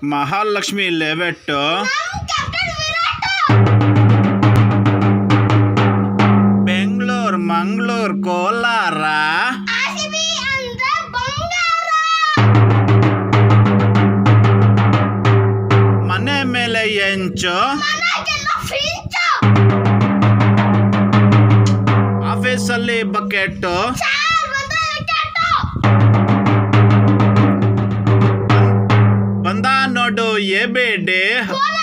ಮಹಾಲಕ್ಷ್ಮಿ ಲೆವೆಟ್ಟು, ಬೆಂಗಳೂರು, ಮಂಗಳೂರು, ಕೋಲಾರ, ಮನೆ ಮೇಲೆ ಎಂಚು, ಆಫೀಸಲ್ಲಿ ಬಕೆಟ್ಟು, ಬಂದ ನೋಡು ಎಬೇಡೆ.